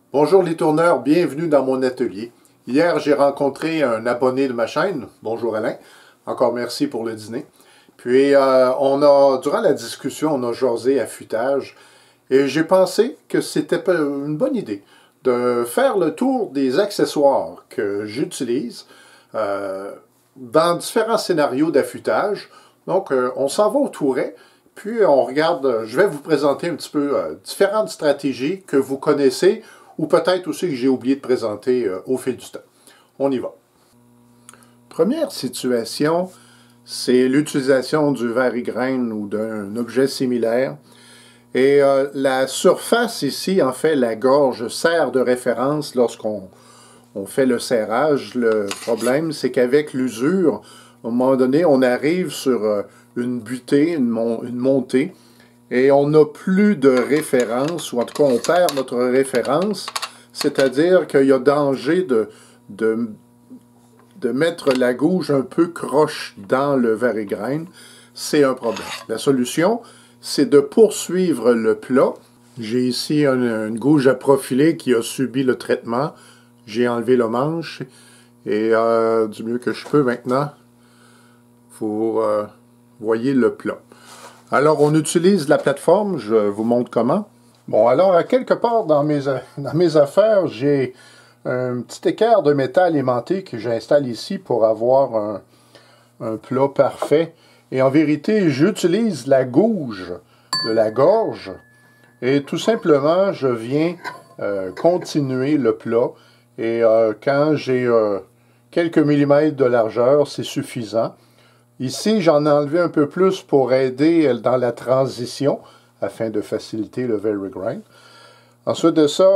Bonjour les tourneurs, bienvenue dans mon atelier. Hier, j'ai rencontré un abonné de ma chaîne. Bonjour Alain. Encore merci pour le dîner. Puis, durant la discussion, on a jasé affûtage. Et j'ai pensé que c'était une bonne idée de faire le tour des accessoires que j'utilise dans différents scénarios d'affûtage. Donc, on s'en va au touret. Puis, on regarde, je vais vous présenter un petit peu différentes stratégies que vous connaissez ou peut-être aussi que j'ai oublié de présenter au fil du temps. On y va. Première situation, c'est l'utilisation du vari-grain ou d'un objet similaire. Et la surface ici, en fait, la gorge, sert de référence lorsqu'on fait le serrage. Le problème, c'est qu'avec l'usure, à un moment donné, on arrive sur une butée, une montée, et on n'a plus de référence, ou en tout cas, on perd notre référence, c'est-à-dire qu'il y a danger de mettre la gouge un peu croche dans le vari-grain. C'est un problème. La solution, c'est de poursuivre le plat. J'ai ici une gouge à profiler qui a subi le traitement. J'ai enlevé le manche et du mieux que je peux maintenant, vous voyez le plat. Alors, on utilise la plateforme. Je vous montre comment. Bon, alors, à quelque part dans mes affaires, j'ai un petit équerre de métal aimanté que j'installe ici pour avoir un plat parfait. Et en vérité, j'utilise la gouge de la gorge et tout simplement, je viens continuer le plat. Et quand j'ai quelques millimètres de largeur, c'est suffisant. Ici, j'en ai enlevé un peu plus pour aider dans la transition, afin de faciliter le vari-grain. Ensuite de ça,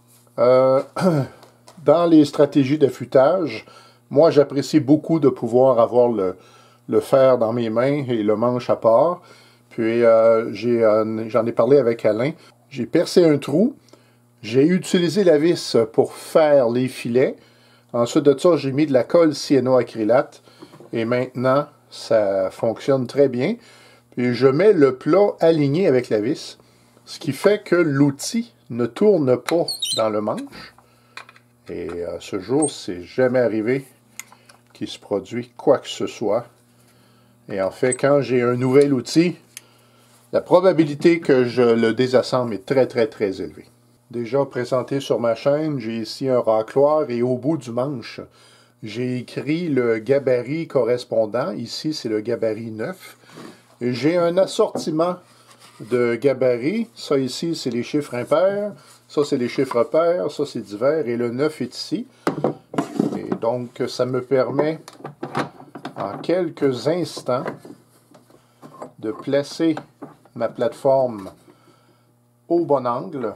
dans les stratégies d'affûtage, moi, j'apprécie beaucoup de pouvoir avoir le fer dans mes mains et le manche à part. Puis, j'en ai parlé avec Alain. J'ai percé un trou. J'ai utilisé la vis pour faire les filets. Ensuite de ça, j'ai mis de la colle cyanoacrylate. Et maintenant, ça fonctionne très bien. Puis je mets le plat aligné avec la vis, ce qui fait que l'outil ne tourne pas dans le manche. Et à ce jour, c'est jamais arrivé qu'il se produit quoi que ce soit. Et en fait, quand j'ai un nouvel outil, la probabilité que je le désassemble est très, très, très élevée. Déjà présenté sur ma chaîne, j'ai ici un racloir et au bout du manche, j'ai écrit le gabarit correspondant. Ici, c'est le gabarit 9. J'ai un assortiment de gabarits. Ça ici, c'est les chiffres impairs. Ça, c'est les chiffres pairs. Ça, c'est divers. Et le 9 est ici. Et donc, ça me permet, en quelques instants, de placer ma plateforme au bon angle.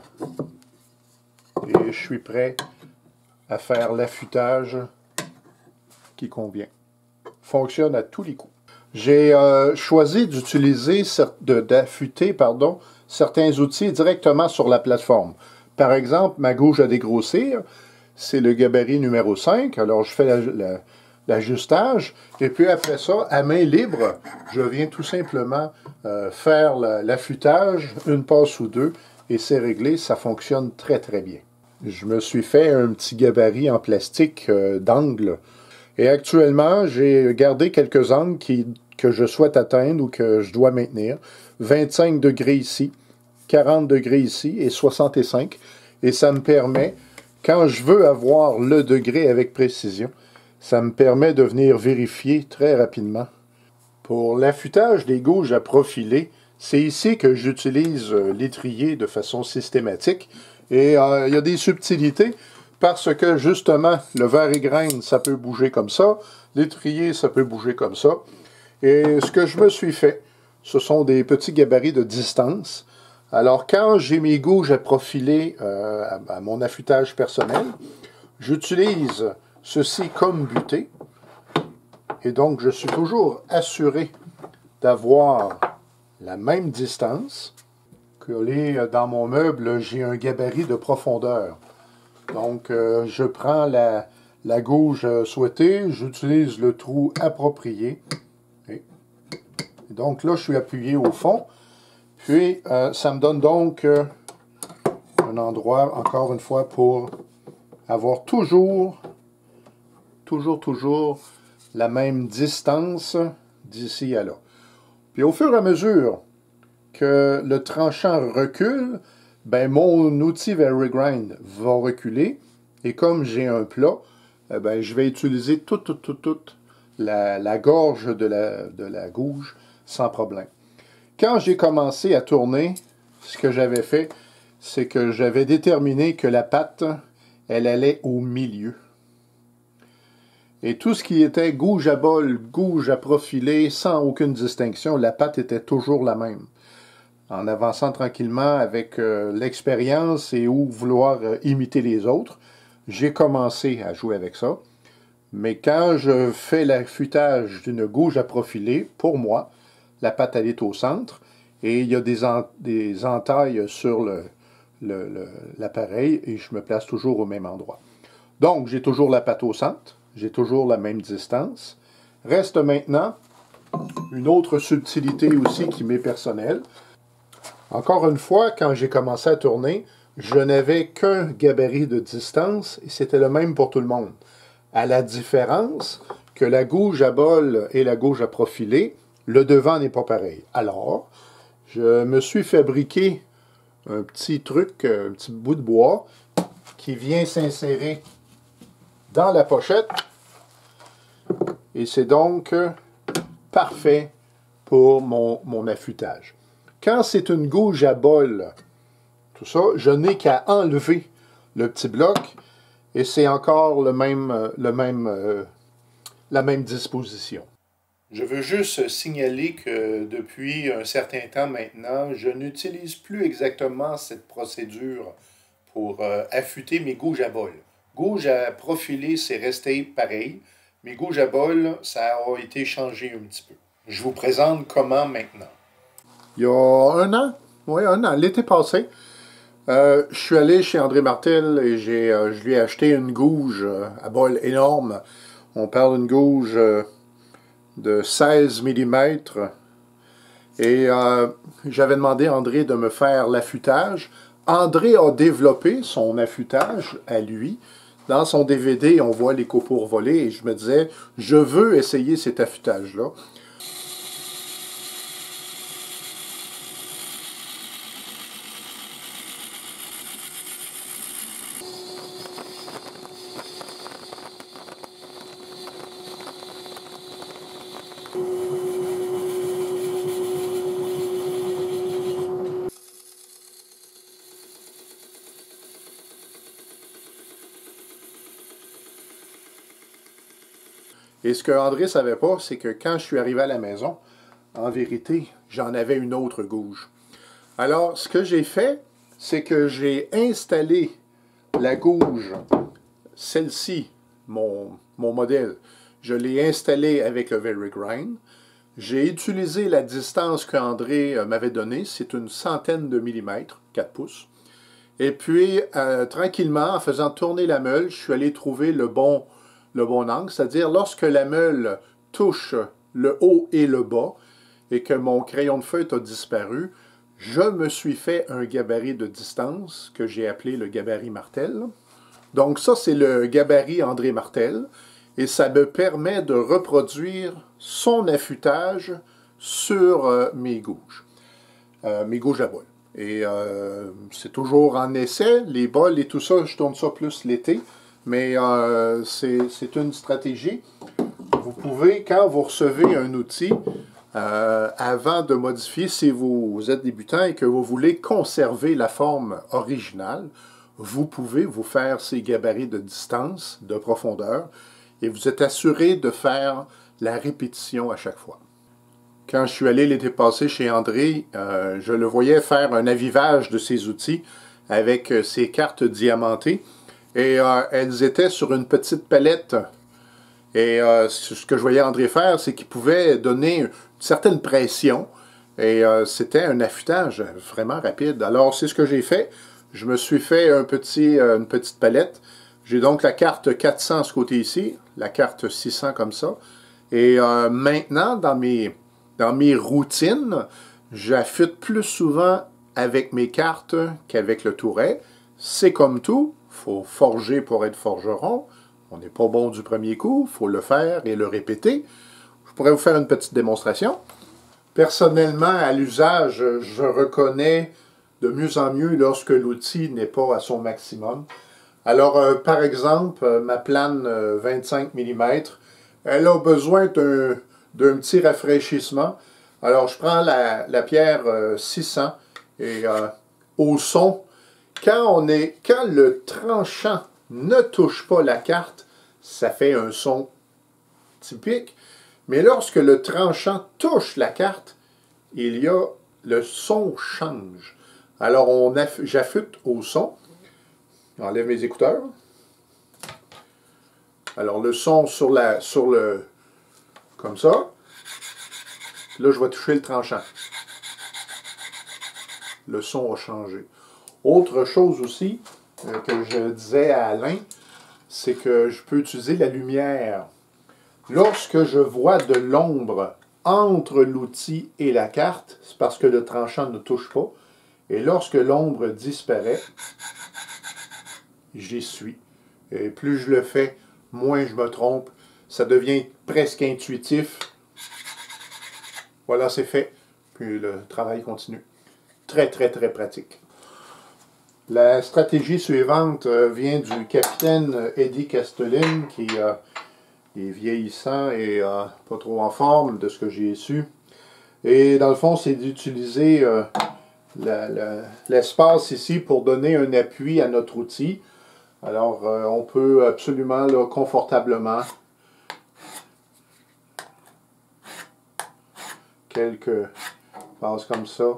Et je suis prêt à faire l'affûtage qui convient. Fonctionne à tous les coups. J'ai choisi d'utiliser, d'affûter, certains outils directement sur la plateforme. Par exemple, ma gouge à dégrossir, c'est le gabarit numéro 5. Alors, je fais l'ajustage. Et puis après ça, à main libre, je viens tout simplement faire l'affûtage, une passe ou deux, et c'est réglé. Ça fonctionne très, très bien. Je me suis fait un petit gabarit en plastique d'angle. Et actuellement, j'ai gardé quelques angles que je souhaite atteindre ou que je dois maintenir. 25 degrés ici, 40 degrés ici et 65. Et ça me permet, quand je veux avoir le degré avec précision, ça me permet de venir vérifier très rapidement. Pour l'affûtage des gouges à profiler, c'est ici que j'utilise l'étrier de façon systématique. Et il y a des subtilités. Parce que, justement, le vari-grain, ça peut bouger comme ça. L'étrier, ça peut bouger comme ça. Et ce que je me suis fait, ce sont des petits gabarits de distance. Alors, quand j'ai mes gouges à profiler à mon affûtage personnel, j'utilise ceci comme butée. Et donc, je suis toujours assuré d'avoir la même distance. Collé dans mon meuble, j'ai un gabarit de profondeur. Donc, je prends la gouge souhaitée, j'utilise le trou approprié. Et donc là, je suis appuyé au fond. Puis, ça me donne donc un un endroit, encore une fois, pour avoir toujours la même distance d'ici à là. Puis au fur et à mesure que le tranchant recule, ben mon outil VeriGrind va reculer. Et comme j'ai un plat, ben je vais utiliser toute la gorge de la gouge sans problème. Quand j'ai commencé à tourner, ce que j'avais fait, c'est que j'avais déterminé que la patte, elle allait au milieu. Et tout ce qui était gouge à bol, gouge à profiler, sans aucune distinction, la patte était toujours la même. En avançant tranquillement avec l'expérience et ou vouloir imiter les autres, j'ai commencé à jouer avec ça. Mais quand je fais l'affûtage d'une gouge à profiler, pour moi, la patte elle est au centre et il y a des entailles sur l'appareil et je me place toujours au même endroit. Donc, j'ai toujours la patte au centre. J'ai toujours la même distance. Reste maintenant une autre subtilité aussi qui m'est personnelle. Encore une fois, quand j'ai commencé à tourner, je n'avais qu'un gabarit de distance et c'était le même pour tout le monde. À la différence que la gouge à bol et la gouge à profiler, le devant n'est pas pareil. Alors, je me suis fabriqué un petit truc, un petit bout de bois qui vient s'insérer dans la pochette et c'est donc parfait pour mon affûtage. Quand c'est une gouge à bol, tout ça, je n'ai qu'à enlever le petit bloc et c'est encore la même disposition. Je veux juste signaler que depuis un certain temps maintenant, je n'utilise plus exactement cette procédure pour affûter mes gouges à bol. Gouge à profiler, c'est resté pareil. Mes gouges à bol, ça a été changé un petit peu. Je vous présente comment maintenant. Il y a un an, l'été passé, je suis allé chez André Martel et je lui ai acheté une gouge à bol énorme. On parle d'une gouge de 16 mm. Et j'avais demandé à André de me faire l'affûtage. André a développé son affûtage à lui. Dans son DVD, on voit les copeaux volés et je me disais, je veux essayer cet affûtage-là. Et ce que André ne savait pas, c'est que quand je suis arrivé à la maison, en vérité, j'en avais une autre gouge. Alors, ce que j'ai fait, c'est que j'ai installé la gouge, celle-ci, mon modèle, je l'ai installée avec le VeriGrind. J'ai utilisé la distance qu'André m'avait donnée, c'est une centaine de millimètres, 4 pouces. Et puis, tranquillement, en faisant tourner la meule, je suis allé trouver le bon angle, c'est-à-dire lorsque la meule touche le haut et le bas et que mon crayon de feutre a disparu, je me suis fait un gabarit de distance que j'ai appelé le gabarit Martel. Donc ça, c'est le gabarit André Martel et ça me permet de reproduire son affûtage sur mes gouges à bol. Et c'est toujours en essai, les bols et tout ça, je tourne ça plus l'été. Mais c'est une stratégie. Vous pouvez, quand vous recevez un outil, avant de modifier, si vous êtes débutant et que vous voulez conserver la forme originale, vous pouvez vous faire ces gabarits de distance, de profondeur, et vous êtes assuré de faire la répétition à chaque fois. Quand je suis allé l'été passé chez André, je le voyais faire un avivage de ses outils avec ses cartes diamantées. Et elles étaient sur une petite palette. Et ce que je voyais André faire, c'est qu'il pouvait donner une certaine pression. Et c'était un affûtage vraiment rapide. Alors, c'est ce que j'ai fait. Je me suis fait une petite palette. J'ai donc la carte 400 à ce côté ici, la carte 600 comme ça. Et maintenant, dans mes routines, j'affûte plus souvent avec mes cartes qu'avec le touret. C'est comme tout, il faut forger pour être forgeron. On n'est pas bon du premier coup, il faut le faire et le répéter. Je pourrais vous faire une petite démonstration. Personnellement, à l'usage, je reconnais de mieux en mieux lorsque l'outil n'est pas à son maximum. Alors, par exemple, ma plane 25 mm, elle a besoin d'un petit rafraîchissement. Alors, je prends la pierre 600 et au son, quand le tranchant ne touche pas la carte, ça fait un son typique. Mais lorsque le tranchant touche la carte, le son change. Alors, j'affûte au son. J'enlève mes écouteurs. Alors, le son comme ça. Là, je vais toucher le tranchant. Le son a changé. Autre chose aussi que je disais à Alain, c'est que je peux utiliser la lumière. Lorsque je vois de l'ombre entre l'outil et la carte, c'est parce que le tranchant ne touche pas. Et lorsque l'ombre disparaît, j'y suis. Et plus je le fais, moins je me trompe. Ça devient presque intuitif. Voilà, c'est fait. Puis le travail continue. Très, très, très pratique. La stratégie suivante vient du capitaine Eddie Castellin, qui est vieillissant et pas trop en forme, de ce que j'ai su. Et dans le fond, c'est d'utiliser l'espace ici pour donner un appui à notre outil. Alors, on peut absolument, là, confortablement, quelques passes comme ça.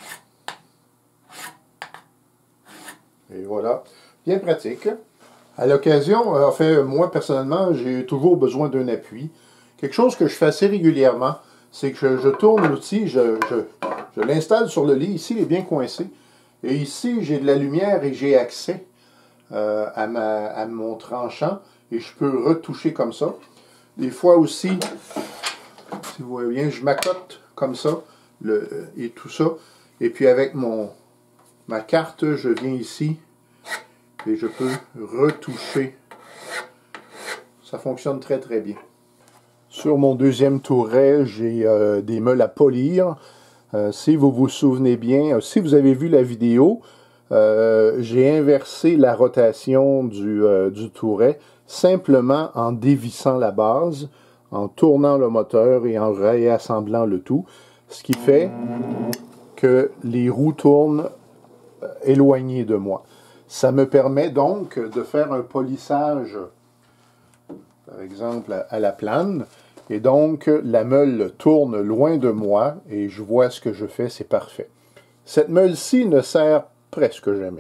Et voilà, bien pratique. À l'occasion, en fait, moi personnellement, j'ai toujours besoin d'un appui. Quelque chose que je fais assez régulièrement, c'est que je tourne l'outil, je l'installe sur le lit. Ici, il est bien coincé. Et ici, j'ai de la lumière et j'ai accès à mon tranchant. Et je peux retoucher comme ça. Des fois aussi, si vous voyez bien, je m'accote comme ça, et tout ça. Et puis avec ma carte, je viens ici et je peux retoucher. Ça fonctionne très très bien. Sur mon deuxième touret, j'ai des meules à polir. Si vous vous souvenez bien, si vous avez vu la vidéo, j'ai inversé la rotation du touret simplement en dévissant la base, en tournant le moteur et en réassemblant le tout, ce qui fait que les roues tournent éloignées de moi. Ça me permet donc de faire un polissage, par exemple, à la plane, et donc la meule tourne loin de moi et je vois ce que je fais, c'est parfait. Cette meule-ci ne sert presque jamais.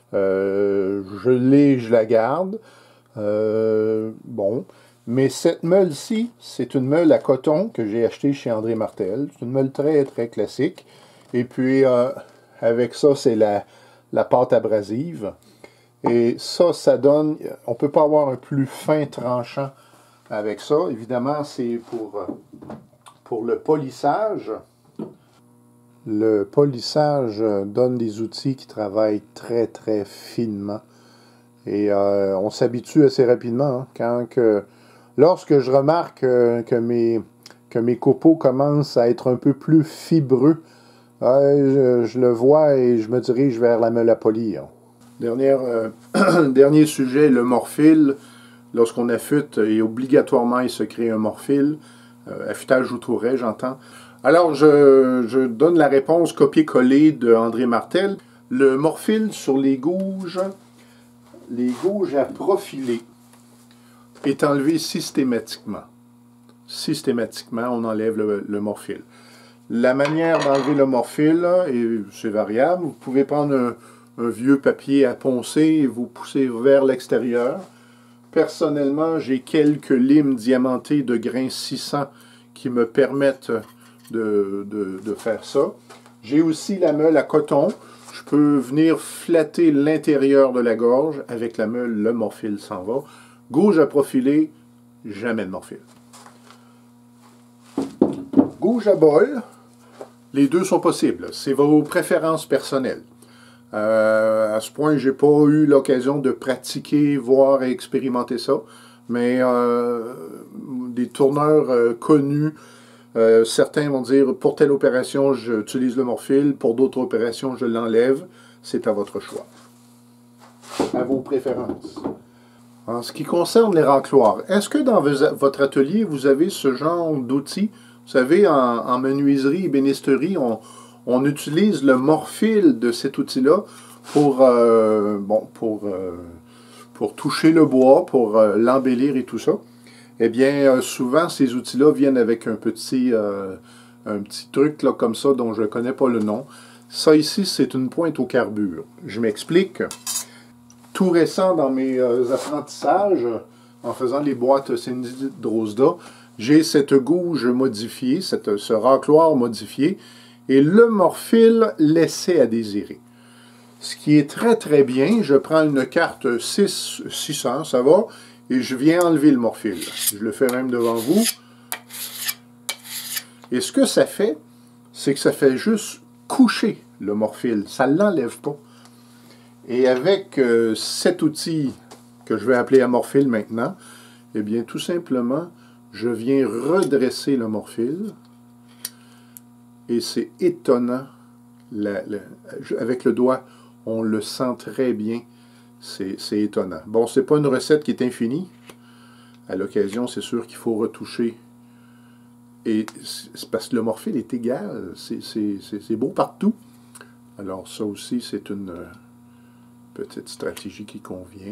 Je la garde. Bon. Mais cette meule-ci, c'est une meule à coton que j'ai achetée chez André Martel. C'est une meule très, très classique. Et puis, avec ça, c'est la pâte abrasive. Et ça donne... On ne peut pas avoir un plus fin tranchant avec ça. Évidemment, c'est pour le polissage. Le polissage donne des outils qui travaillent très, très finement. Et on s'habitue assez rapidement. Hein, lorsque je remarque que mes copeaux commencent à être un peu plus fibreux, je le vois et je me dirige vers la meule à polir. Dernier sujet, le morphile. Lorsqu'on affûte, et obligatoirement, il se crée un morphile. Affûtage au touret, j'entends. Alors, je donne la réponse copier-coller de André Martel. Le morphile sur les gouges à profiler est enlevé systématiquement. Systématiquement, on enlève le morphile. La manière d'enlever le morphile, et c'est variable, vous pouvez prendre un vieux papier à poncer et vous pousser vers l'extérieur. Personnellement, j'ai quelques limes diamantées de grain 600 qui me permettent de faire ça. J'ai aussi la meule à coton. Je peux venir flatter l'intérieur de la gorge. Avec la meule, le morphile s'en va. Gouge à profiler, jamais de morphile. Gouge à bol, les deux sont possibles. C'est vos préférences personnelles. À ce point, j'ai pas eu l'occasion de pratiquer, voir et expérimenter ça. Mais des tourneurs connus, certains vont dire pour telle opération, j'utilise le morphile, pour d'autres opérations, je l'enlève. C'est à votre choix. À vos préférences. En ce qui concerne les racloirs, est-ce que dans votre atelier, vous avez ce genre d'outils? Vous savez, en menuiserie et bénisterie, on utilise le morphile de cet outil-là pour toucher le bois, pour l'embellir et tout ça. Eh bien, souvent, ces outils-là viennent avec un petit truc là, comme ça dont je ne connais pas le nom. Ça ici, c'est une pointe au carbure. Je m'explique. Tout récent dans mes apprentissages, en faisant les boîtes Cindy Drozda, j'ai cette gouge modifiée, ce racloir modifié, et le morphile laissait à désirer. Ce qui est très très bien, je prends une carte 600, ça va, et je viens enlever le morphile. Je le fais même devant vous. Et ce que ça fait, c'est que ça fait juste coucher le morphile, ça ne l'enlève pas. Et avec cet outil que je vais appeler amorphile maintenant, eh bien tout simplement, je viens redresser le morphile et c'est étonnant. Avec le doigt, on le sent très bien. C'est étonnant. Bon, c'est pas une recette qui est infinie. À l'occasion, c'est sûr qu'il faut retoucher. Et c'est parce que le morphile est égal. C'est beau partout. Alors ça aussi, c'est une petite stratégie qui convient.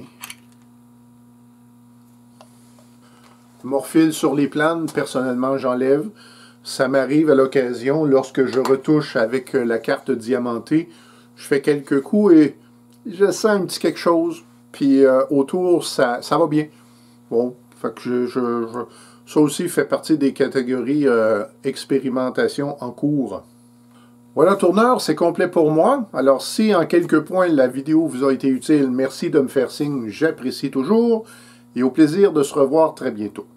Morphile sur les planes, personnellement, j'enlève. Ça m'arrive à l'occasion, lorsque je retouche avec la carte diamantée, je fais quelques coups et je sens un petit quelque chose. Puis autour, ça va bien. Bon, fait que ça aussi fait partie des catégories expérimentation en cours. Voilà, tourneur, c'est complet pour moi. Alors, si en quelques points la vidéo vous a été utile, merci de me faire signe, j'apprécie toujours. Et au plaisir de se revoir très bientôt.